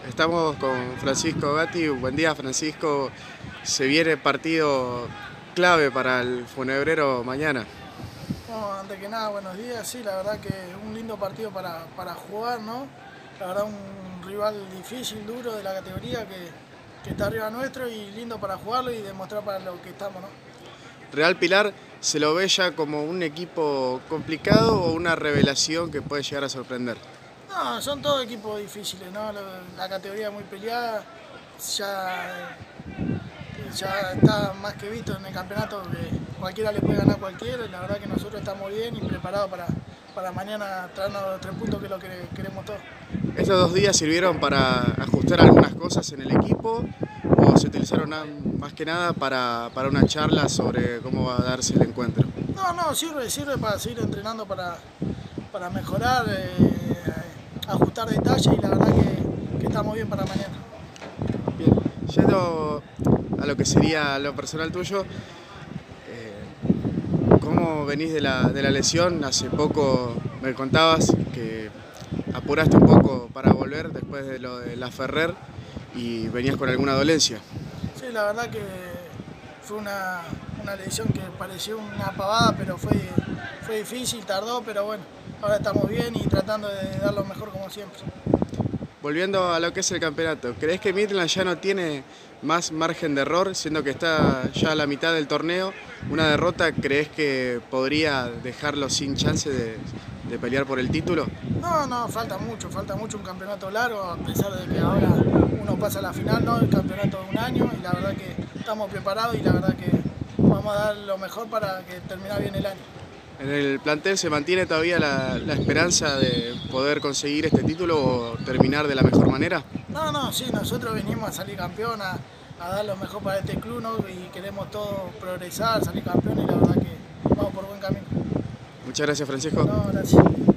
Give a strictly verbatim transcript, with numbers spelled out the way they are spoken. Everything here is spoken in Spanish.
Estamos con Francisco Gatti. Buen día, Francisco. Se viene partido clave para el Funebrero mañana. No, antes que nada, buenos días. Sí, la verdad que un lindo partido para, para jugar, ¿no? La verdad un rival difícil, duro de la categoría que, que está arriba nuestro y lindo para jugarlo y demostrar para lo que estamos, ¿no? ¿Real Pilar se lo ve ya como un equipo complicado o una revelación que puede llegar a sorprender? No, son todos equipos difíciles, ¿no? La, la categoría es muy peleada, ya, ya está más que visto en el campeonato que cualquiera le puede ganar a cualquiera y la verdad que nosotros estamos bien y preparados para, para mañana traernos los tres puntos que es lo que queremos todos. ¿Estos dos días sirvieron para ajustar algunas cosas en el equipo o se utilizaron más que nada para, para una charla sobre cómo va a darse el encuentro? No, no, sirve, sirve para seguir entrenando para, para mejorar, eh, ajustar detalles y la verdad que, que estamos bien para mañana. Bien, yendo a lo que sería lo personal tuyo, eh, ¿cómo venís de la, de la lesión? Hace poco me contabas que apuraste un poco para volver después de lo de la Ferrer y venías con alguna dolencia. Sí, la verdad que fue una, una lesión que pareció una pavada, pero fue, fue difícil, tardó, pero bueno, ahora estamos bien y tratando de dar lo mejor como siempre. Volviendo a lo que es el campeonato, ¿crees que Midland ya no tiene más margen de error, siendo que está ya a la mitad del torneo? ¿Una derrota crees que podría dejarlo sin chance de, de pelear por el título? No, no, falta mucho, falta mucho un campeonato largo, a pesar de que ahora uno pasa a la final, ¿no? El campeonato de un año y la verdad que estamos preparados y la verdad que vamos a dar lo mejor para que termine bien el año. ¿En el plantel se mantiene todavía la, la esperanza de poder conseguir este título o terminar de la mejor manera? No, no, sí, nosotros venimos a salir campeón, a, a dar lo mejor para este club, ¿no? Y queremos todos progresar, salir campeón y la verdad que vamos por buen camino. Muchas gracias, Francisco. No, gracias.